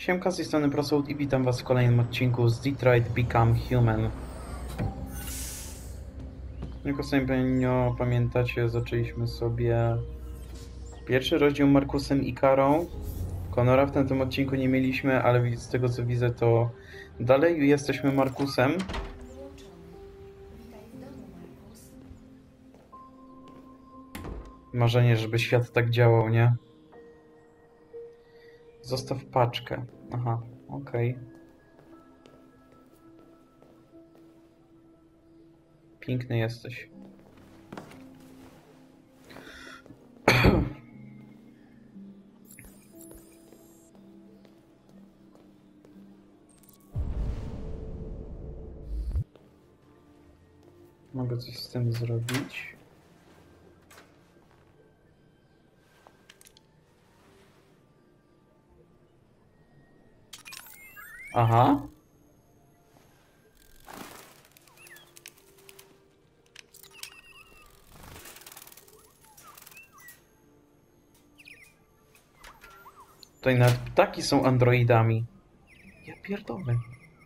Siemka, z tej strony Prosoud i witam was w kolejnym odcinku z Detroit Become Human. Jak ostatnio pamiętacie, zaczęliśmy sobie pierwszy rozdział Markusem i Karą. Connora w tym odcinku nie mieliśmy, ale z tego co widzę, to dalej jesteśmy Markusem. Marzenie, żeby świat tak działał, nie? Zostaw paczkę. Aha, okej. Piękny jesteś. Mogę coś z tym zrobić. Aha. Tutaj nawet ptaki są androidami. Ja pierdolę.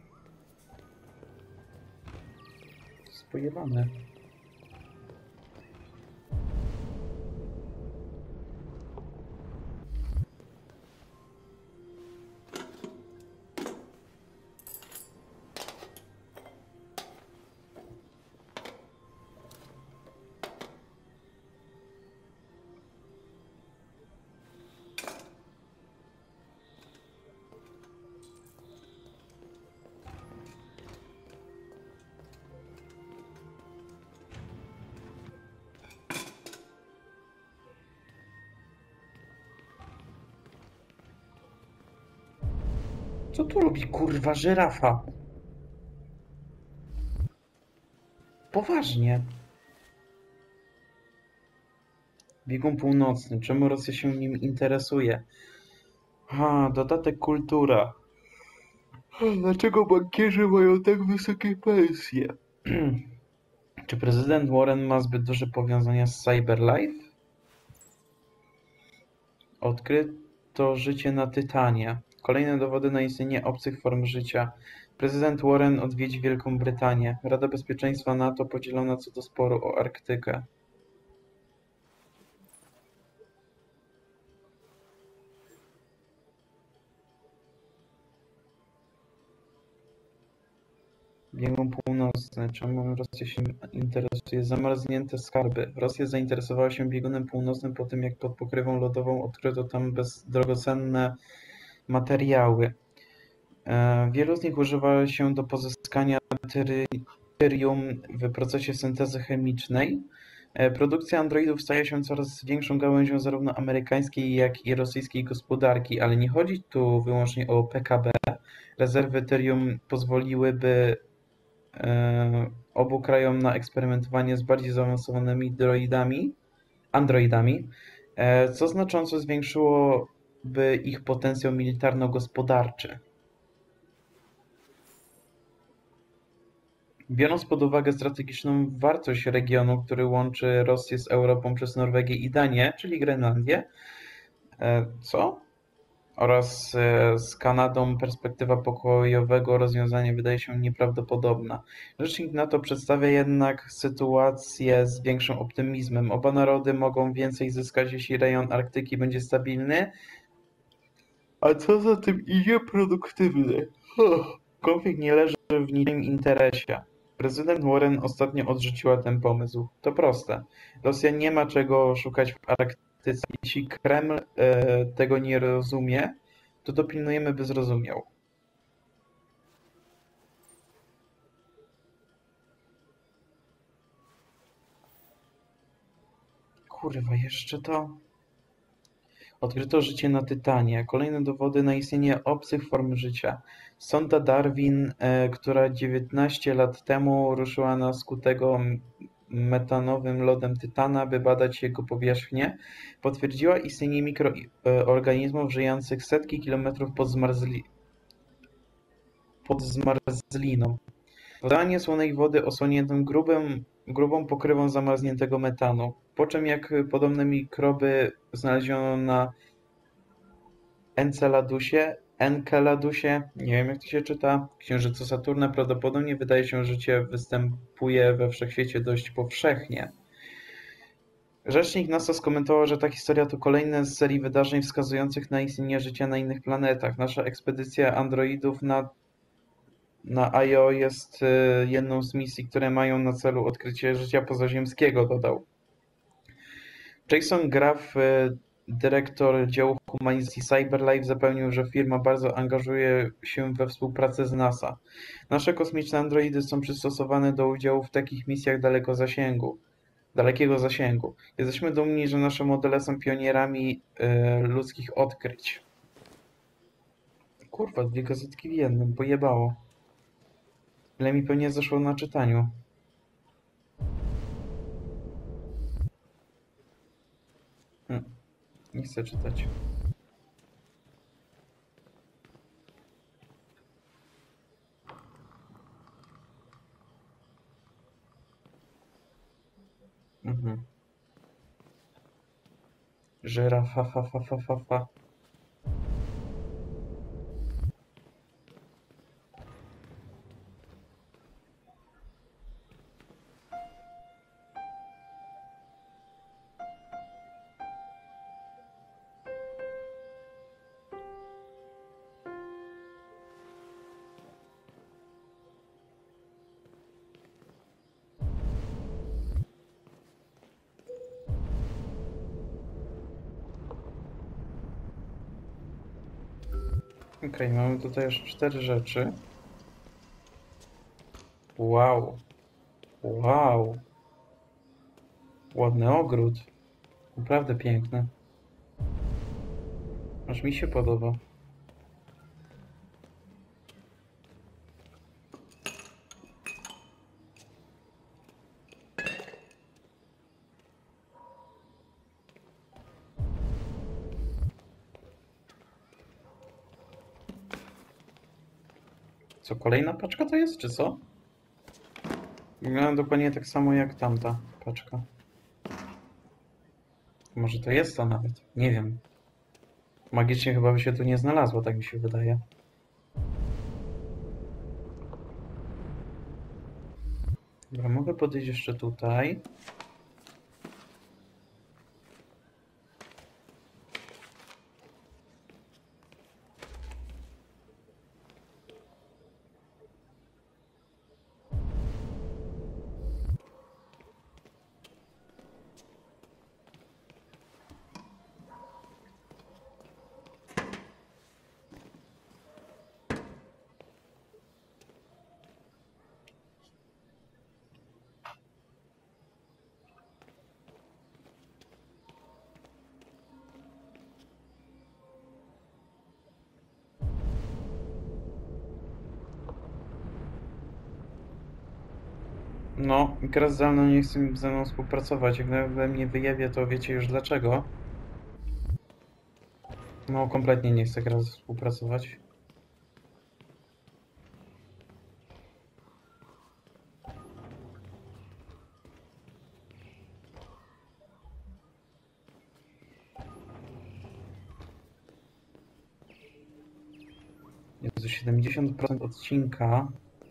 Spojebane. Co tu robi kurwa żyrafa? Poważnie. Biegun północny. Czemu Rosja się nim interesuje? Dodatek kultura. Dlaczego bankierzy mają tak wysokie pensje? Czy prezydent Warren ma zbyt duże powiązania z Cyberlife? Odkryto życie na Tytanie. Kolejne dowody na istnienie obcych form życia. Prezydent Warren odwiedzi Wielką Brytanię. Rada Bezpieczeństwa NATO podzielona co do sporu o Arktykę. Biegun północny. Czemu Rosja się interesuje? Zamarznięte skarby. Rosja zainteresowała się biegunem północnym po tym, jak pod pokrywą lodową odkryto tam drogocenné materiały. Wielu z nich używa się do pozyskania tyrium w procesie syntezy chemicznej. Produkcja androidów staje się coraz większą gałęzią zarówno amerykańskiej, jak i rosyjskiej gospodarki, ale nie chodzi tu wyłącznie o PKB. Rezerwy tyrium pozwoliłyby obu krajom na eksperymentowanie z bardziej zaawansowanymi androidami, co znacząco zwiększyłoby ich potencjał militarno-gospodarczy. Biorąc pod uwagę strategiczną wartość regionu, który łączy Rosję z Europą przez Norwegię i Danię, czyli Grenlandię, oraz z Kanadą, perspektywa pokojowego rozwiązania wydaje się nieprawdopodobna. Rzecznik NATO przedstawia jednak sytuację z większym optymizmem. Oba narody mogą więcej zyskać, jeśli rejon Arktyki będzie stabilny, a co za tym idzie, produktywny. Konflikt nie leży w niczym interesie. Prezydent Warren ostatnio odrzuciła ten pomysł. To proste. Rosja nie ma czego szukać w Arktyce. Jeśli Kreml tego nie rozumie, to dopilnujemy, by zrozumiał. Kurwa, jeszcze to. Odkryto życie na Tytanie. Kolejne dowody na istnienie obcych form życia. Sonda Darwin, która 19 lat temu ruszyła na skutego metanowym lodem Tytana, by badać jego powierzchnię, potwierdziła istnienie mikroorganizmów żyjących setki kilometrów pod zmarzliną. W oceanie słonej wody osłoniętym grubą pokrywą zamarzniętego metanu, po czym jak podobne mikroby znaleziono na Enceladusie, Enkeladusie, nie wiem jak to się czyta, księżycu Saturna, prawdopodobnie wydaje się, że życie występuje we wszechświecie dość powszechnie. Rzecznik NASA skomentował, że ta historia to kolejne z serii wydarzeń wskazujących na istnienie życia na innych planetach. Nasza ekspedycja androidów na Io jest jedną z misji, które mają na celu odkrycie życia pozaziemskiego, dodał. Jason Graff, dyrektor działu humanizacji CyberLife, zapewnił, że firma bardzo angażuje się we współpracę z NASA. Nasze kosmiczne androidy są przystosowane do udziału w takich misjach dalekiego zasięgu. Jesteśmy dumni, że nasze modele są pionierami ludzkich odkryć. Kurwa, 2 gazetki w jednym, pojebało. Ile mi pewnie zeszło na czytaniu. Nie chcę czytać. Żyrafa, fa, fa, fa, fa, fa. Okej, mamy tutaj już 4 rzeczy. Wow. Wow. Ładny ogród. Naprawdę piękny. Aż mi się podoba. Co, kolejna paczka to jest, czy co? Wygląda dokładnie tak samo jak tamta paczka. Może to jest to nawet. Nie wiem. Magicznie chyba by się tu nie znalazło, tak mi się wydaje. Dobra, mogę podejść jeszcze tutaj. No, gra zdalna nie chce ze mną współpracować. Jak nawet we mnie wyjebie, to wiecie już dlaczego. No, kompletnie nie chce gra współpracować. Jezu, 70% odcinka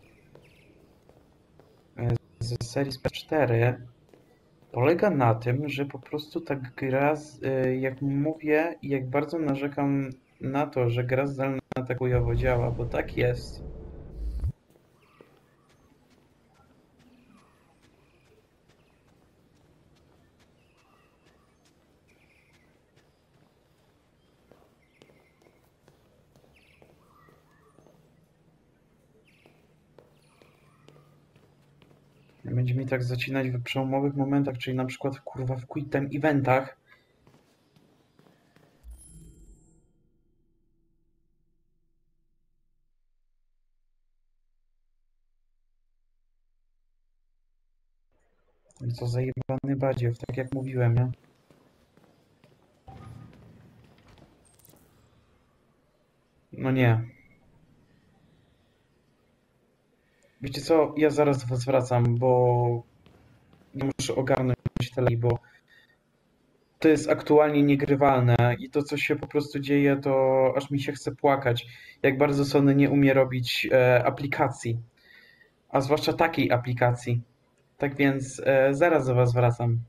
ze serii z PS4 polega na tym, że po prostu ta gra, jak mówię i jak bardzo narzekam na to, że gra zdalna tak chujowo działa, bo tak jest. Będzie mi tak zacinać w przełomowych momentach, czyli na przykład kurwa w quick time eventach. Co zajebany badziew, tak jak mówiłem, nie? No nie. Wiecie co, ja zaraz do was wracam, bo nie muszę ogarnąć telei, bo to jest aktualnie niegrywalne i to, co się po prostu dzieje, to aż mi się chce płakać. Jak bardzo Sony nie umie robić aplikacji, a zwłaszcza takiej aplikacji. Tak więc zaraz do Was wracam.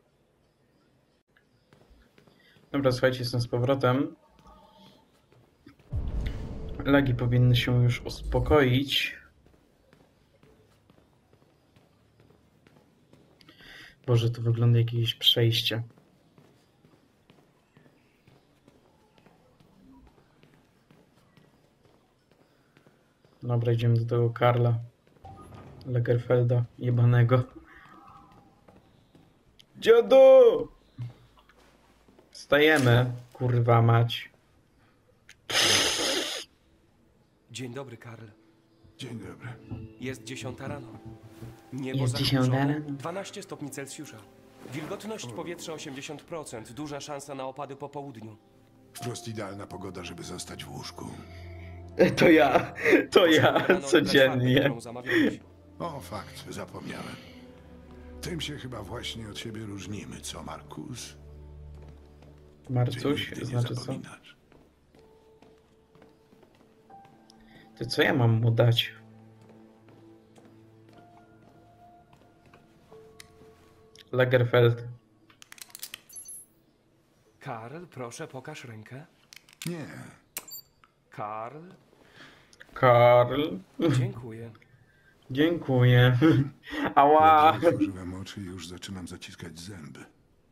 Dobra, słuchajcie, jestem z powrotem. Lagi powinny się już uspokoić. Boże, to wygląda jak jakieś przejście. Dobra, idziemy do tego Karla Lagerfelda, jebanego. Dziadu! Wstajemy, kurwa mać. Dzień dobry, Karl. Dzień dobry. Jest 10 rano. Niebo Jest 10 zachmurzone, rano? 12 stopni Celsjusza. Wilgotność powietrza 80%. Duża szansa na opady po południu. Wprost idealna pogoda, żeby zostać w łóżku. To ja Poszedłem rano na codziennie. czwartę, którą zamawiałeś. O, fakt, zapomniałem. Tym się chyba właśnie od siebie różnimy, co, Markus? Ty Marcuś, nigdy nie znaczy co? zapominasz. To co ja mam mu dać? Lagerfeld. Karl, proszę, pokaż rękę. Nie, Karl, Karl. dziękuję. Dziękuję. Ała. ledwo otworzyłem oczy i już zaczynam zaciskać zęby.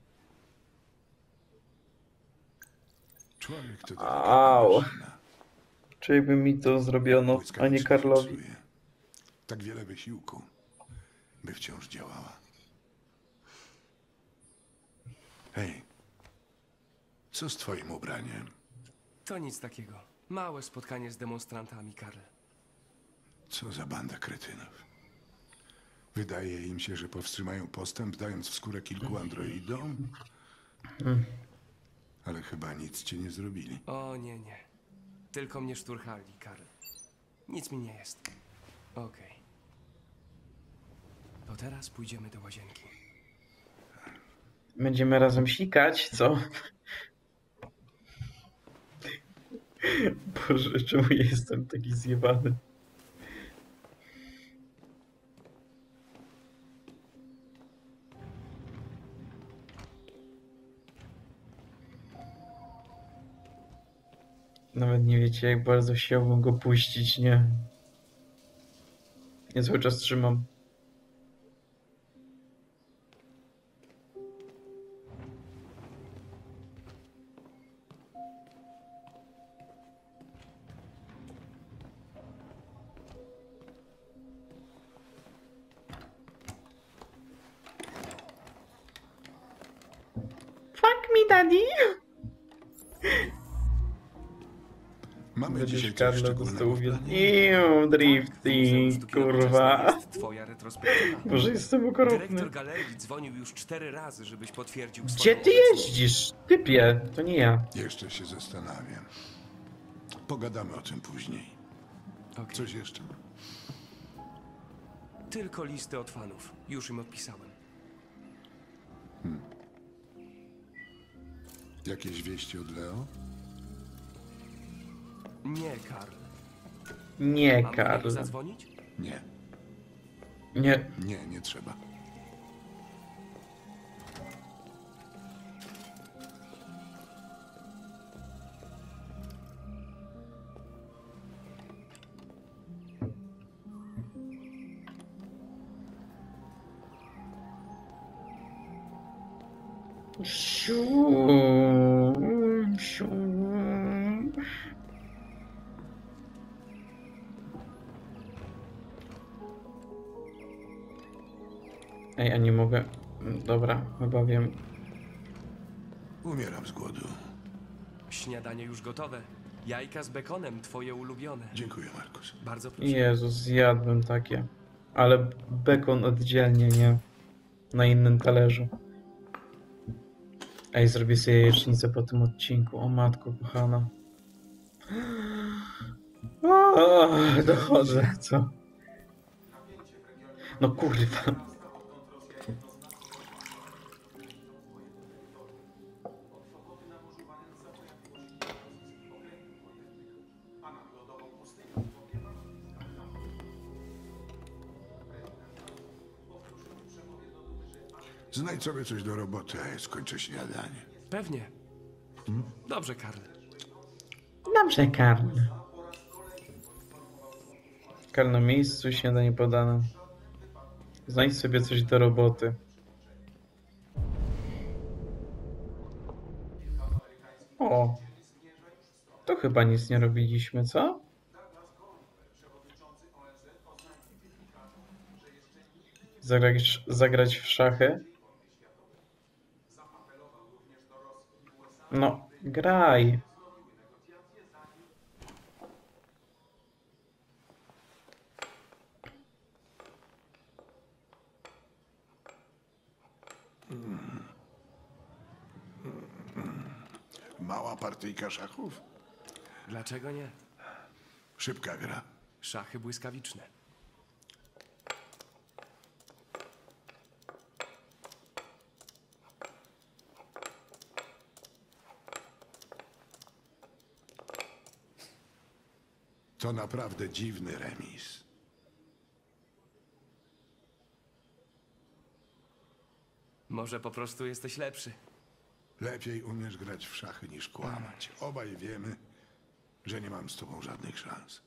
Człowiek to Au. delikatna maszyna. Czy jakby mi to zrobiono, a nie Błyskawicznie Karlowi? pracuje. Tak wiele wysiłku, by wciąż działała. Hej, co z twoim ubraniem? To nic takiego. Małe spotkanie z demonstrantami, Karl. Co za banda kretynów. Wydaje im się, że powstrzymają postęp, dając w skórę kilku androidom? Ale chyba nic ci nie zrobili. O nie, nie. Tylko mnie szturchali, Karl. Nic mi nie jest. Okej. To teraz pójdziemy do łazienki. Będziemy razem sikać, co? Boże, czemu ja jestem taki zjebany? Nawet nie wiecie, jak bardzo chciałbym go puścić, nie? Ja cały czas trzymam. Fuck me, daddy! Mamy Będziesz dzisiaj coś Karlo szczególnego dostał w planie? uwielbił, drifting, Muzeum Sztuki Nowoczesnej kurwa. jest twoja retrospektywa. Boże, jestem okropny. Dyrektor galerii dzwonił już 4 razy, żebyś potwierdził Gdzie swoją ty obecność. jeździsz? Typie, to nie ja. Jeszcze się zastanawiam. Pogadamy o tym później. Okej. Coś jeszcze? Tylko listy od fanów. Już im odpisałem. Jakieś wieści od Leo? Nie, Karl. Nie, Mam do niego Karl. zadzwonić? Nie. Nie. Nie, nie trzeba. Siu, siu. Ej, a nie mogę. Dobra, chyba wiem. Umieram z głodu. Śniadanie już gotowe. Jajka z bekonem, twoje ulubione. Dziękuję, Markus. Bardzo proszę. Jezus, zjadłbym takie. Ale bekon oddzielnie, nie? Na innym talerzu. Ej, zrobię sobie jajecznicę po tym odcinku. O matko kochana. O, dochodzę, co? No kurwa. Znajdź sobie coś do roboty, a ja skończę śniadanie. Pewnie. Dobrze, Karl. Dobrze, Karl. Karl na miejscu, śniadanie podane. Znajdź sobie coś do roboty. O, to chyba nic nie robiliśmy, co? Zagrać w szachy? No, graj. Mała partyjka szachów? Dlaczego nie? Szybka gra. Szachy błyskawiczne. To naprawdę dziwny remis. Może po prostu jesteś lepszy. Lepiej umiesz grać w szachy niż kłamać. Obaj wiemy, że nie mam z tobą żadnych szans.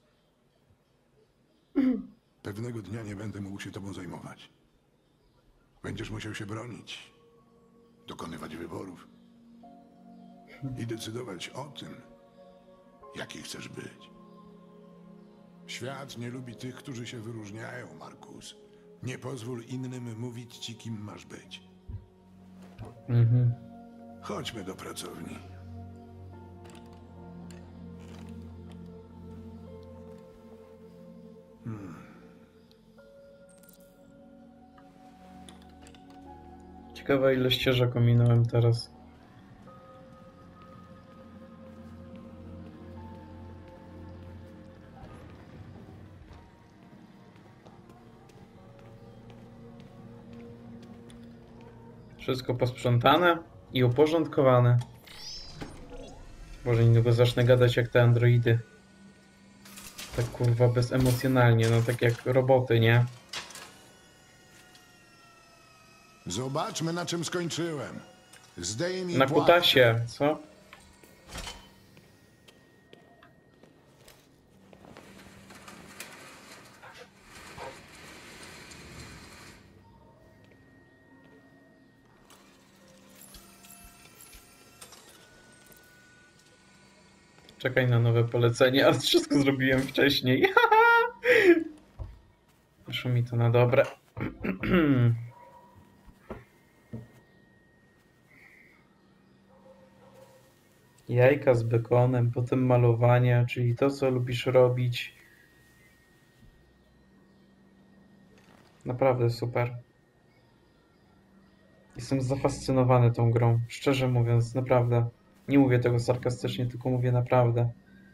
Pewnego dnia nie będę mógł się tobą zajmować. Będziesz musiał się bronić, dokonywać wyborów i decydować o tym, jaki chcesz być. Świat nie lubi tych, którzy się wyróżniają, Markus. Nie pozwól innym mówić ci, kim masz być. Chodźmy do pracowni. Ciekawa ile ścieżek ominąłem teraz. Wszystko posprzątane i uporządkowane. Boże, niedługo zacznę gadać jak te androidy. Tak kurwa bezemocjonalnie, no tak jak roboty, nie? Zobaczmy, na czym skończyłem. Zdejmij Na płatkę. kutasie, co? Czekaj na nowe polecenie, ale wszystko zrobiłem wcześniej. Wyszło mi to na dobre. Jajka z bekonem, potem malowanie, czyli to, co lubisz robić. Naprawdę super. Jestem zafascynowany tą grą, szczerze mówiąc, naprawdę. Nie mówię tego sarkastycznie, tylko mówię naprawdę.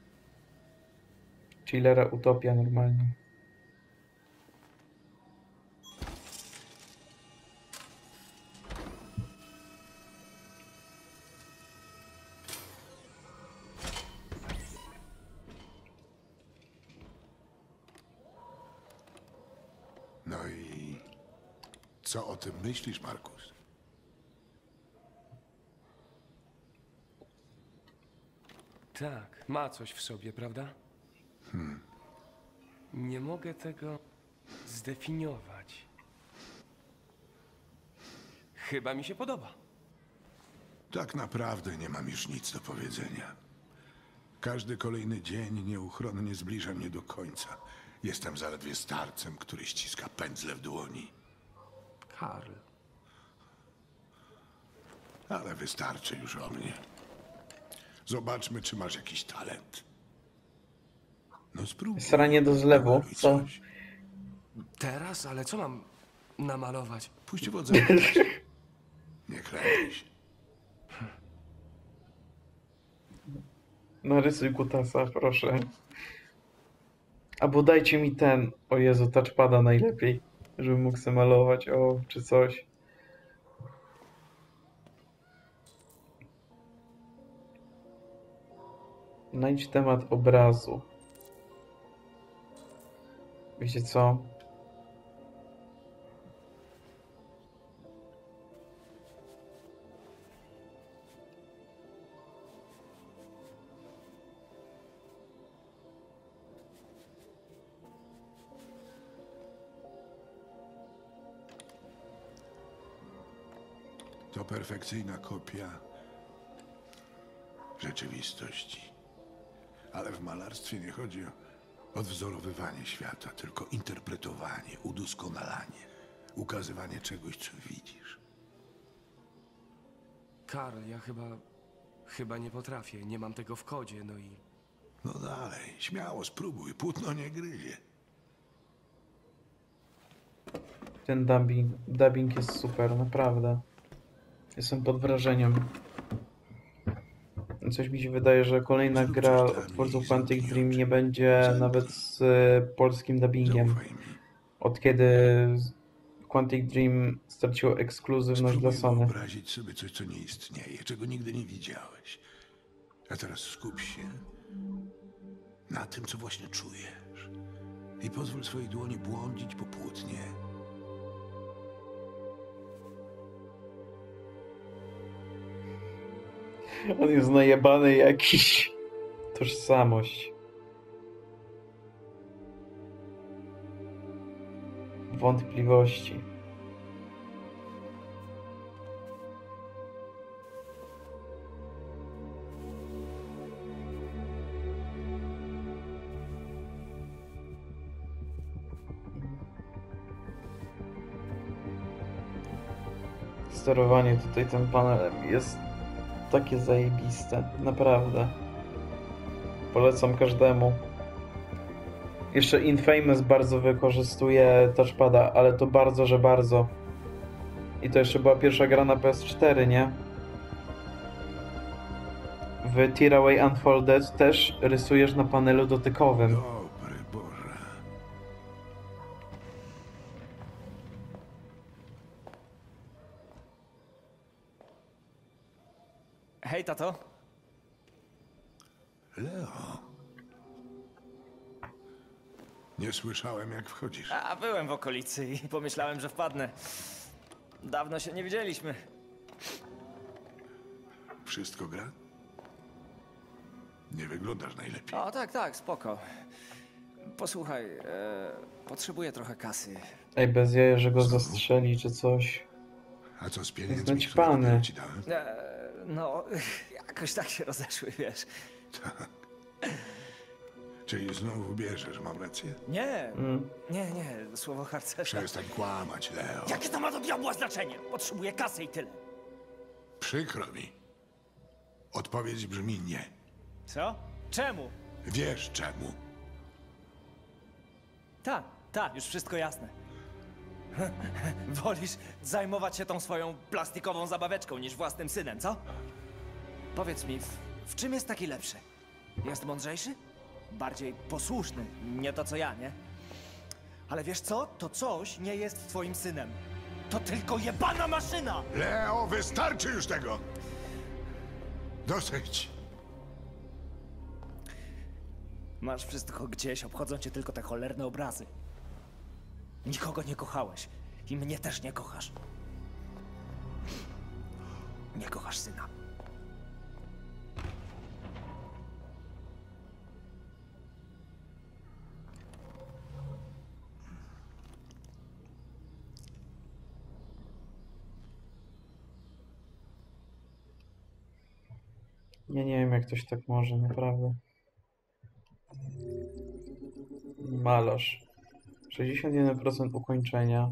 Chillera utopia normalnie. No i co o tym myślisz, Markus? Tak, ma coś w sobie, prawda? Nie mogę tego zdefiniować. Chyba mi się podoba. Tak naprawdę nie mam już nic do powiedzenia. Każdy kolejny dzień nieuchronnie zbliża mnie do końca. Jestem zaledwie starcem, który ściska pędzle w dłoni. Karl. Ale wystarczy już o mnie. Zobaczmy, czy masz jakiś talent. No spróbuj. Sranie do zlewu, Namaluj co? coś. Teraz? Ale co mam namalować? Puść wodze. Nie krępuj się. Narysuj kutasa, proszę. Albo dajcie mi ten, o Jezu, touchpada najlepiej, żebym mógł sobie malować, o, czy coś. Znajdź temat obrazu. Wiecie co? To perfekcyjna kopia rzeczywistości. Ale w malarstwie nie chodzi o odwzorowywanie świata, tylko interpretowanie, udoskonalanie, ukazywanie czegoś, co widzisz. Karl, ja chyba nie potrafię. Nie mam tego w kodzie, no i... No dalej, śmiało spróbuj, płótno nie gryzie. Ten dubbing jest super, naprawdę. Jestem pod wrażeniem. Coś mi się wydaje, że kolejna Zrób gra coś dla od mnie twórców i Quantic zamknij Dream oczy. nie będzie Zamknij. nawet z polskim dubbingiem. Zaufaj mi. Od kiedy Quantic Dream straciło ekskluzywność dla Spróbuj Sony. wyobrazić sobie coś, co nie istnieje, czego nigdy nie widziałeś. A teraz skup się na tym, co właśnie czujesz. I pozwól swojej dłoni błądzić po płótnie. On jest najebany jakiś. Tożsamość. Wątpliwości. Sterowanie tutaj tym panelem jest takie zajebiste, naprawdę. Polecam każdemu. Jeszcze Infamous bardzo wykorzystuje touchpada, ale to bardzo, że bardzo. I to jeszcze była pierwsza gra na PS4, nie? W Tearaway Unfolded też rysujesz na panelu dotykowym. Dobry Boże. Hej, tato. Leo. Nie słyszałem, jak wchodzisz. A byłem w okolicy i pomyślałem, że wpadnę. Dawno się nie widzieliśmy. Wszystko gra? Nie wyglądasz najlepiej. O, tak, spoko. Posłuchaj, potrzebuję trochę kasy. Ej, bez jaja, że go zastrzeli czy coś. A co z Jest pieniędzmi, naćpany. które ci dałem? No, jakoś tak się rozeszły, wiesz. Czyli znowu bierzesz, mam rację? Nie, nie, słowo harcerza. Przestań kłamać, Leo. Jakie to ma do diabła znaczenie? Potrzebuję kasy i tyle. Przykro mi. Odpowiedź brzmi nie. Co? Czemu? Wiesz czemu. Tak, już wszystko jasne. Wolisz zajmować się tą swoją plastikową zabaweczką niż własnym synem, co? Powiedz mi, w czym jest taki lepszy? Jest mądrzejszy? Bardziej posłuszny, nie to co ja, nie? Ale wiesz co? To coś nie jest twoim synem. To tylko jebana maszyna! Leo, wystarczy już tego! Dosyć. Masz wszystko gdzieś, obchodzą cię tylko te cholerne obrazy. Nikogo nie kochałeś i mnie też nie kochasz. Nie kochasz syna. Ja nie wiem, jak ktoś tak może, naprawdę. Malarz. 61% ukończenia.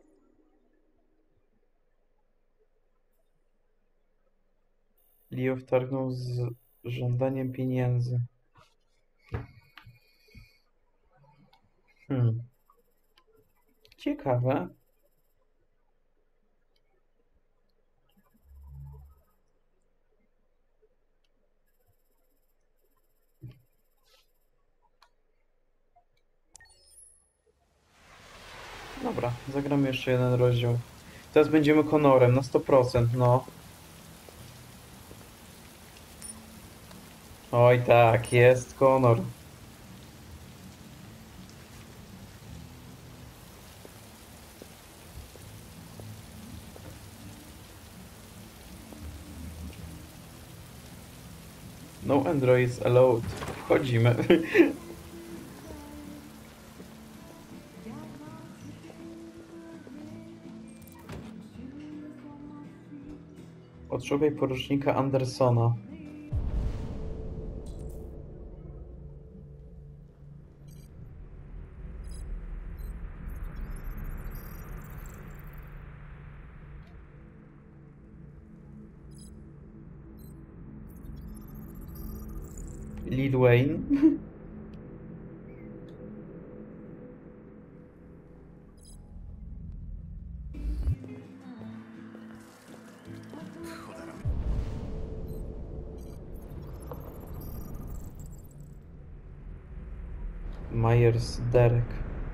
Leo wtargnął z żądaniem pieniędzy. Ciekawe. Dobra, zagramy jeszcze jeden rozdział. Teraz będziemy Connorem na 100%, no. Oj tak, jest Connor. No androids allowed. Wchodzimy. Odszukaj porucznika Andersona. Lil Wayne. Myers Derek.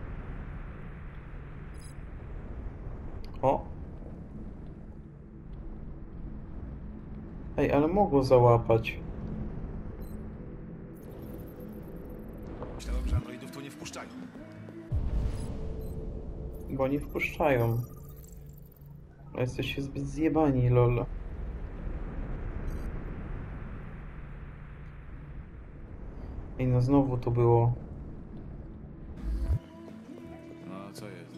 O! Ej, ale mogło załapać. Myślałem, że androidów tu nie wpuszczają. Bo nie wpuszczają. A jesteście zbyt zjebani, lol. Ej, no znowu to było. No, co jest?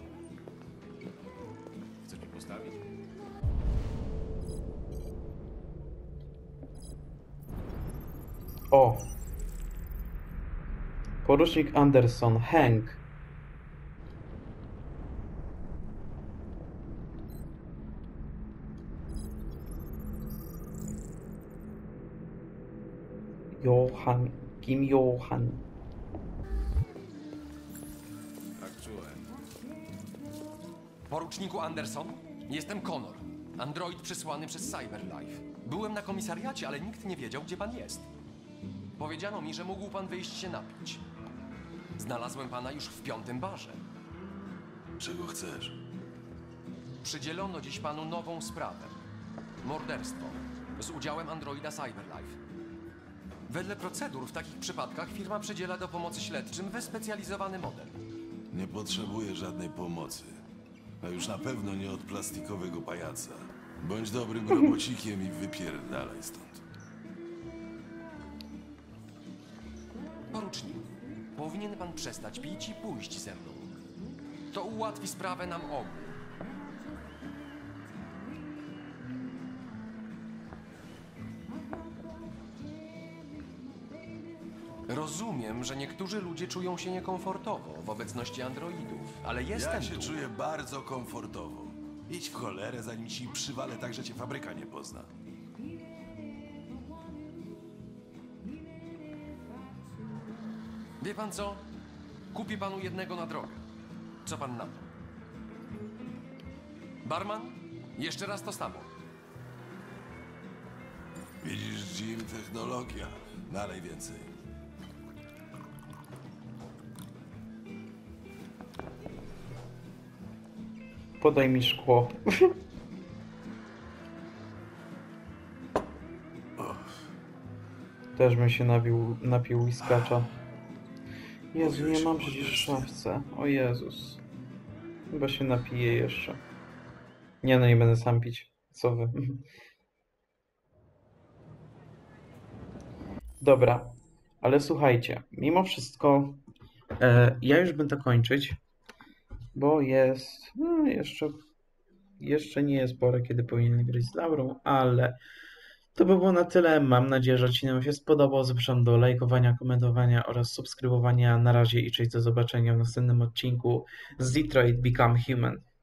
Chcesz mi postawić? O! Porucznik Anderson, Hank. Johan. Kim Johan. Tak czułem. Poruczniku Anderson, jestem Connor. Android przysłany przez Cyberlife. Byłem na komisariacie, ale nikt nie wiedział, gdzie pan jest. Powiedziano mi, że mógł pan wyjść się napić. Znalazłem pana już w 5. barze. Czego chcesz? Przydzielono dziś panu nową sprawę. Morderstwo. Z udziałem androida Cyberlife. Wedle procedur w takich przypadkach firma przydziela do pomocy śledczym wyspecjalizowany model. Nie potrzebuję żadnej pomocy. A już na pewno nie od plastikowego pajaca. Bądź dobrym robocikiem i wypierdalaj stąd. Poruczniku, powinien pan przestać pić i pójść ze mną. To ułatwi sprawę nam obu. Rozumiem, że niektórzy ludzie czują się niekomfortowo w obecności androidów, ale jestem Ja się tu. czuję bardzo komfortowo. Idź w cholerę, zanim ci przywalę tak, że cię fabryka nie pozna. Wie pan co? Kupię panu jednego na drogę. Co pan na to? Barman? Jeszcze raz to samo. Widzisz, Jim, technologia. Nalej więcej. Podaj mi szkło. Też bym się napił whiskacza. Jezu, nie mam przecież w szafce. O Jezus. Chyba się napiję jeszcze. Nie, no nie będę sam pić. Co wy? Dobra. Ale słuchajcie, mimo wszystko ja już będę kończyć, bo jest jeszcze nie jest pora, kiedy powinien grać z Laurą, ale to by było na tyle. Mam nadzieję, że odcinek Wam się spodobał. Zapraszam do lajkowania, komentowania oraz subskrybowania. Na razie i cześć, do zobaczenia w następnym odcinku z Detroit Become Human.